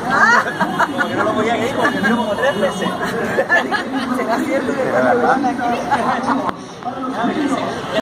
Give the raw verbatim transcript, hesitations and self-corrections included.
Como que no lo podía creer, como que vino como tres veces. ¿Será cierto que cuando lo van aquí?